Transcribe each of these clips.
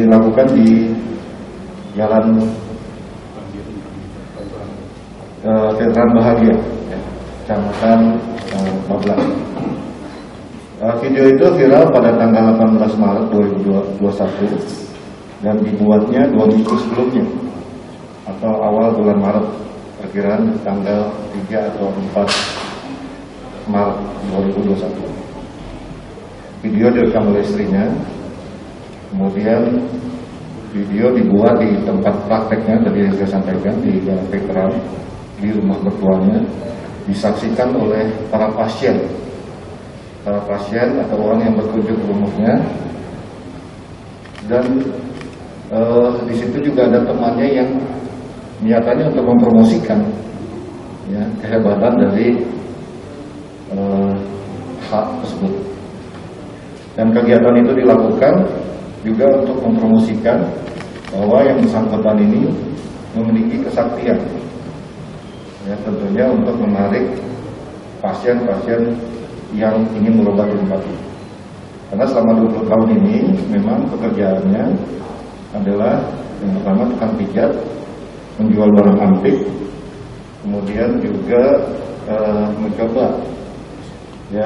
dilakukan di Jalan Veteran Bahagia, ya, Kecamatan Bablas. Video itu viral pada tanggal 18 Maret 2021 dan dibuatnya 2 minggu sebelumnya atau awal bulan Maret, perkiraan tanggal 3 atau 4 Maret 2021. Video direkam oleh istrinya, kemudian video dibuat di tempat prakteknya, tadi yang saya sampaikan, di Jalan Veteran, di rumah mertuanya, disaksikan oleh para pasien atau orang yang berkunjung ke rumahnya, dan di situ juga ada temannya yang nyatanya untuk mempromosikan, ya, kehebatan dari hak tersebut. Dan kegiatan itu dilakukan juga untuk mempromosikan bahwa yang bersangkutan ini memiliki kesaktian, ya, tentunya untuk menarik pasien-pasien yang ingin berobat di tempat ini. Karena selama 20 tahun ini memang pekerjaannya adalah yang pertama tukang pijat, menjual barang antik, kemudian juga mencoba, ya,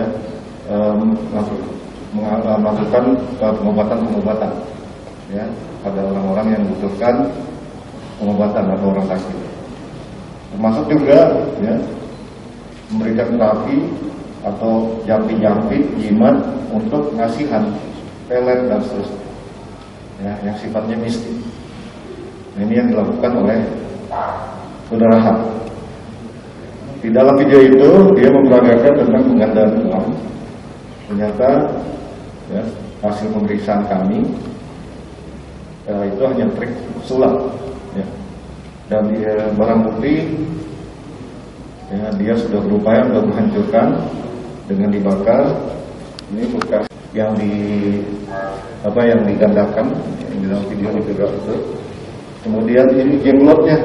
melakukan pengobatan, ya, pada orang-orang yang membutuhkan pengobatan atau orang sakit. Termasuk juga, ya, memberikan terapi atau jampi-jampi jimat untuk ngasihan, pelet dan seterusnya, ya, yang sifatnya mistik. Ini yang dilakukan oleh saudara H. Di dalam video itu dia memperagakan tentang penggandaan uang. Ternyata, ya, hasil pemeriksaan kami itu hanya trik sulap, ya. Dan barang bukti, ya, dia sudah berupaya untuk menghancurkan dengan dibakar. Ini bekas yang digandakan yang di dalam video itu. Kemudian ini jenglotnya,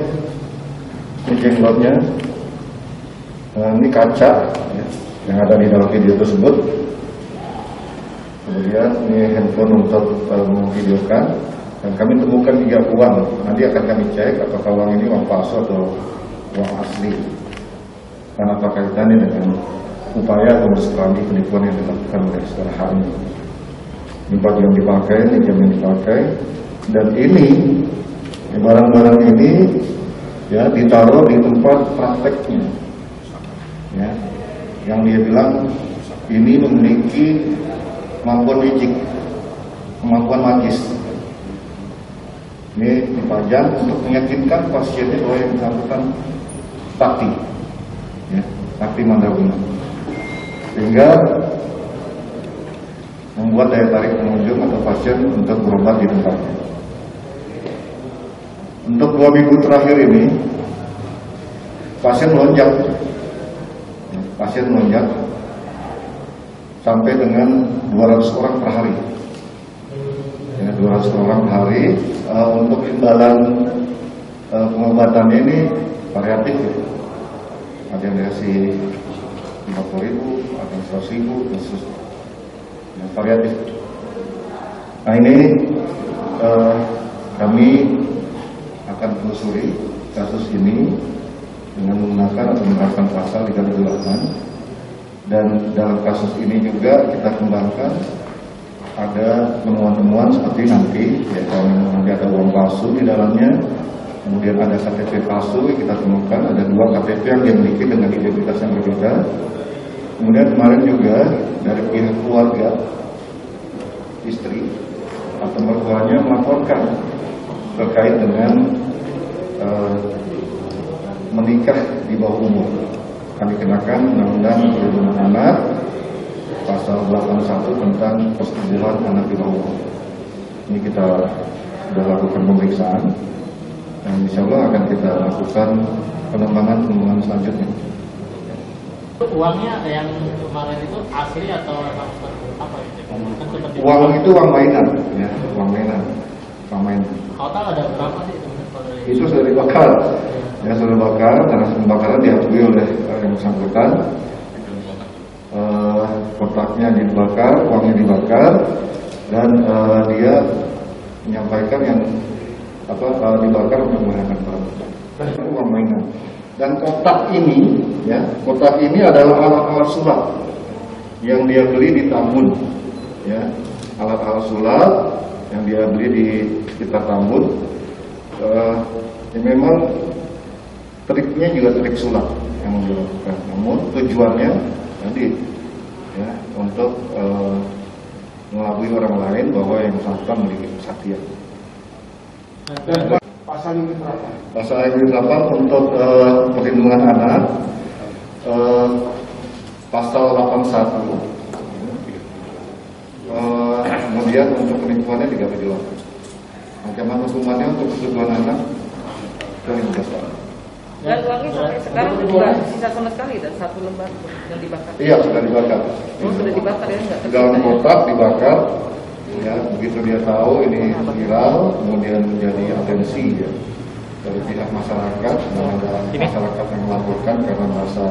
ini kaca, ya, yang ada di dalam video tersebut. Kemudian ini handphone untuk memvideokan, dan kami temukan 3 uang. Nanti akan kami cek apakah uang ini uang palsu atau uang asli, karena apa kaitannya dengan upaya atau strategi penipuan yang dilakukan oleh saudara H ini. Ini baju yang dipakai, ini jam yang dipakai, dan ini barang-barang ini, ya, ditaruh di tempat prakteknya, ya, yang dia bilang ini memiliki kemampuan magic, kemampuan magis. Ini dipajang untuk meyakinkan pasiennya bahwa yang bersangkutan sakti, ya, sakti mandraguna, sehingga membuat daya tarik pengunjung atau pasien untuk berobat di tempatnya. Untuk 2 minggu terakhir ini pasien melonjak sampai dengan 200 orang per hari, ya, 200 orang per hari. Untuk imbalan pengobatannya ini variatif, ya. Ada yang dikasih 50.000, ada yang 100.000, dan seterusnya, ya, variatif. Nah, ini kami akan telusuri kasus ini dengan menggunakan atau menerapkan pasal 328, dan dalam kasus ini juga kita kembangkan ada temuan-temuan seperti nanti, ya, kalau nanti ada uang palsu di dalamnya, kemudian ada KTP palsu yang kita temukan, ada 2 KTP yang dimiliki dengan identitas yang berbeda. Kemudian kemarin juga dari pihak keluarga istri atau mertuanya melaporkan terkait dengan menikah di bawah umur. Kami kenakan Undang-Undang Perlindungan Anak pasal 81 tentang persetubuhan anak di bawah umur. Ini kita sudah lakukan pemeriksaan, dan insya Allah akan kita lakukan pengembangan selanjutnya. Uangnya yang kemarin itu asli atau apa? Uang itu uang mainan, ya, uang mainan. Total ada berapa sih? Itu sudah dibakar, ya, sudah dibakar, karena pembakaran diakui oleh yang bersangkutan. Kotaknya dibakar, uangnya dibakar, dan dia menyampaikan yang dibakar untuk menggunakan barang uang mainan. Dan kotak ini, ya, kotak ini adalah alat-alat sulap yang dia beli di Tambun, ya, alat-alat sulap yang dia beli di sekitar Tambun. Memang triknya juga trik sulap yang dilakukan, namun tujuannya tadi, ya, untuk mengelabui orang lain bahwa yang bersangkutan memiliki kesaktian. Pasal ini berapa? Pasal ini 8 untuk perlindungan anak, pasal 81. Kemudian untuk penipuannya 38. Ancaman hukumannya untuk persetubuhan anak 15 tahun. Dan uangnya sampai sekarang juga sisa sama sekali dan 1 lembar yang dibakar. Iya, sudah dibakar. Oh, sudah dibakar ya, nggak Dalam tersisa ya? kotak dibakar. Ya, begitu dia tahu ini viral, kemudian menjadi atensi, ya, dari pihak masyarakat, dan ada masyarakat yang melaporkan karena merasa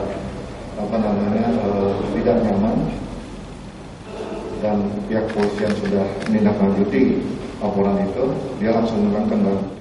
tidak nyaman, dan pihak polisian sudah menindaklanjuti laporan itu, dia langsung menurunkan barang.